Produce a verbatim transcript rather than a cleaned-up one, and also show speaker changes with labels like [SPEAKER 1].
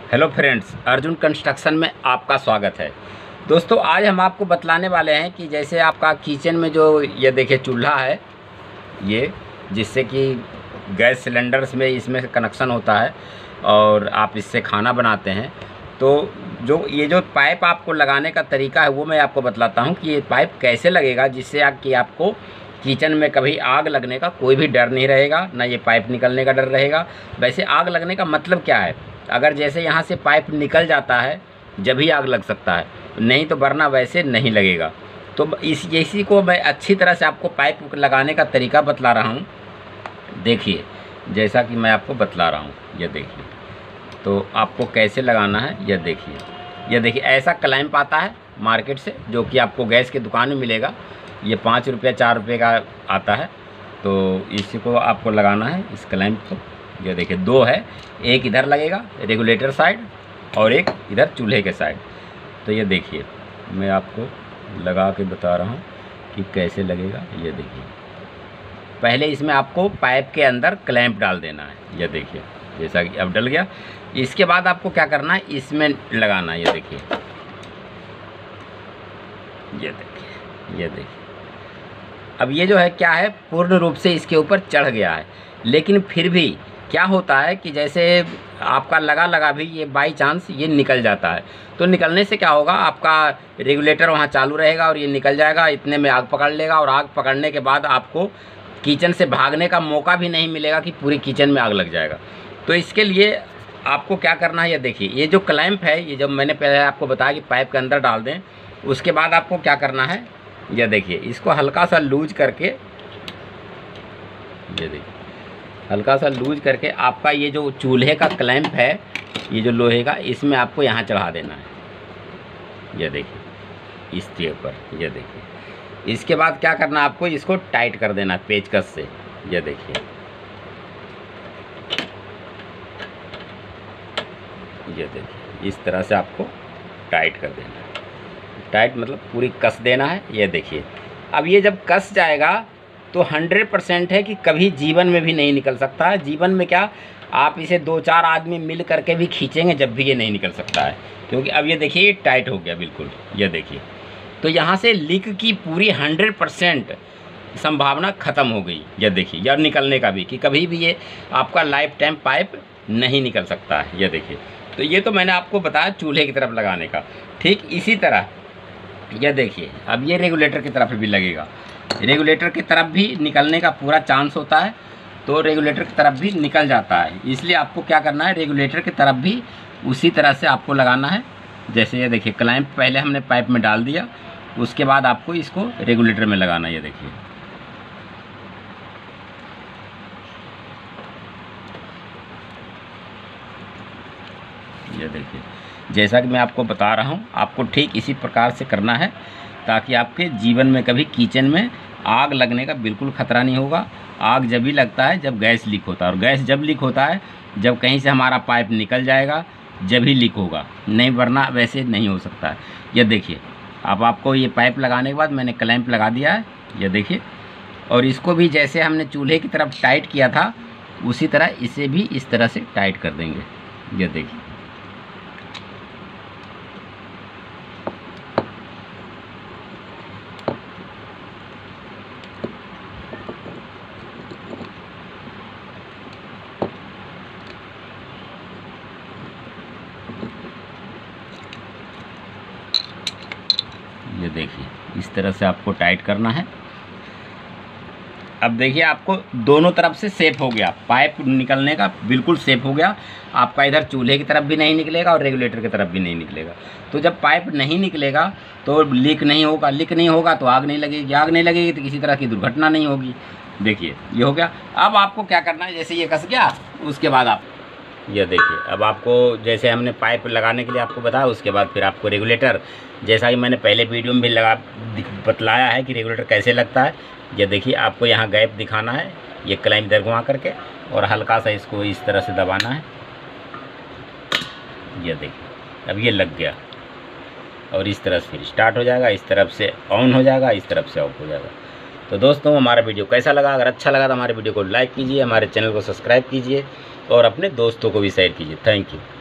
[SPEAKER 1] Hello friends, Arjun construction में आपका स्वागत है। दोस्तों, आज हम आपको बतलाने वाले हैं कि जैसे आपका किचन में जो ये देखिए चूल्हा है, ये जिससे कि गैस सिलेंडर्स में इसमें कनेक्शन होता है और आप इससे खाना बनाते हैं। तो जो ये जो पाइप आपको लगाने का तरीका है वो मैं आपको बतलाता हूँ कि ये पाइप कैसे लगेगा, जिससे आप कि आपको किचन में कभी आग लगने का कोई भी डर नहीं रहेगा, ना ये पाइप निकलने का डर रहेगा। वैसे आग लगने का मतलब क्या है? अगर जैसे यहाँ से पाइप निकल जाता है जब ही आग लग सकता है, नहीं तो वरना वैसे नहीं लगेगा। तो इस इसी को मैं अच्छी तरह से आपको पाइप लगाने का तरीका बतला रहा हूँ। देखिए, जैसा कि मैं आपको बतला रहा हूँ, ये देखिए। तो आपको कैसे लगाना है ये देखिए। ये देखिए, ऐसा क्लैंप आता है मार्केट से, जो कि आपको गैस की दुकान में मिलेगा। ये पाँच रुपये चार रुपये का आता है। तो इसी को आपको लगाना है, इस क्लैंप को। ये देखिए, दो है, एक इधर लगेगा रेगुलेटर साइड और एक इधर चूल्हे के साइड। तो ये देखिए, मैं आपको लगा के बता रहा हूँ कि कैसे लगेगा। ये देखिए, पहले इसमें आपको पाइप के अंदर क्लैंप डाल देना है। ये देखिए, जैसा कि अब डल गया। इसके बाद आपको क्या करना है, इसमें लगाना है। ये देखिए, ये देखिए, ये देखिए। अब ये जो है क्या है, पूर्ण रूप से इसके ऊपर चढ़ गया है, लेकिन फिर भी क्या होता है कि जैसे आपका लगा लगा भी ये बाई चांस ये निकल जाता है। तो निकलने से क्या होगा, आपका रेगुलेटर वहाँ चालू रहेगा और ये निकल जाएगा, इतने में आग पकड़ लेगा। और आग पकड़ने के बाद आपको किचन से भागने का मौका भी नहीं मिलेगा कि पूरी किचन में आग लग जाएगा। तो इसके लिए आपको क्या करना है, ये देखिए, ये जो क्लैंप है, ये जब मैंने पहले आपको बताया कि पाइप के अंदर डाल दें, उसके बाद आपको क्या करना है, ये देखिए, इसको हल्का सा लूज करके, ये देखिए, हल्का सा लूज करके आपका ये जो चूल्हे का क्लैंप है, ये जो लोहे का, इसमें आपको यहाँ चढ़ा देना है। ये देखिए, इस के ऊपर। ये देखिए, इसके बाद क्या करना है, आपको इसको टाइट कर देना है पेचकस से। ये देखिए, ये देखिए, इस तरह से आपको टाइट कर देना है। टाइट मतलब पूरी कस देना है। ये देखिए, अब ये जब कस जाएगा तो हंड्रेड परसेंट है कि कभी जीवन में भी नहीं निकल सकता है। जीवन में क्या, आप इसे दो चार आदमी मिल करके भी खींचेंगे जब भी ये नहीं निकल सकता है, क्योंकि अब ये देखिए, ये टाइट हो गया बिल्कुल। ये देखिए, तो यहाँ से लीक की पूरी हंड्रेड परसेंट संभावना ख़त्म हो गई। ये देखिए, या निकलने का भी, कि कभी भी ये आपका लाइफ टाइम पाइप नहीं निकल सकता है। ये देखिए, तो ये तो मैंने आपको बताया चूल्हे की तरफ लगाने का। ठीक इसी तरह ये देखिए, अब ये रेगुलेटर की तरफ भी लगेगा। रेगुलेटर की तरफ भी निकलने का पूरा चांस होता है, तो रेगुलेटर की तरफ भी निकल जाता है। इसलिए आपको क्या करना है, रेगुलेटर की तरफ भी उसी तरह से आपको लगाना है। जैसे ये देखिए, क्लैंप पहले हमने पाइप में डाल दिया, उसके बाद आपको इसको रेगुलेटर में लगाना है। ये देखिए, ये देखिए, जैसा कि मैं आपको बता रहा हूँ, आपको ठीक इसी प्रकार से करना है, ताकि आपके जीवन में कभी किचन में आग लगने का बिल्कुल ख़तरा नहीं होगा। आग जब भी लगता है जब गैस लीक होता है, और गैस जब लीक होता है जब कहीं से हमारा पाइप निकल जाएगा, जब ही लीक होगा, नहीं वरना वैसे नहीं हो सकता है। ये देखिए, अब आपको ये पाइप लगाने के बाद मैंने क्लैंप लगा दिया है। ये देखिए, और इसको भी जैसे हमने चूल्हे की तरफ टाइट किया था, उसी तरह इसे भी इस तरह से टाइट कर देंगे। ये देखिए, ये देखिए, इस तरह से आपको टाइट करना है। अब देखिए, आपको दोनों तरफ से सेफ हो गया, पाइप निकलने का बिल्कुल सेफ हो गया। आपका इधर चूल्हे की तरफ भी नहीं निकलेगा और रेगुलेटर की तरफ भी नहीं निकलेगा। तो जब पाइप नहीं निकलेगा तो लीक नहीं होगा, लीक नहीं होगा तो आग नहीं लगेगी, आग नहीं लगेगी तो किसी तरह की दुर्घटना नहीं होगी। देखिए, ये हो गया। अब आपको क्या करना है, जैसे ये कस गया, उसके बाद आप ये देखिए, अब आपको जैसे हमने पाइप लगाने के लिए आपको बताया, उसके बाद फिर आपको रेगुलेटर, जैसा कि मैंने पहले वीडियो में भी लगा बतलाया है कि रेगुलेटर कैसे लगता है। ये देखिए, आपको यहाँ गैप दिखाना है, ये क्लैंप इधर घुमा करके, और हल्का सा इसको इस तरह से दबाना है। ये देखिए, अब ये लग गया, और इस तरह से फिर स्टार्ट हो जाएगा, इस तरफ से ऑन हो जाएगा, इस तरफ से ऑफ हो जाएगा। तो दोस्तों, हमारा वीडियो कैसा लगा? अगर अच्छा लगा तो हमारे वीडियो को लाइक कीजिए, हमारे चैनल को सब्सक्राइब कीजिए और अपने दोस्तों को भी शेयर कीजिए। Thank you.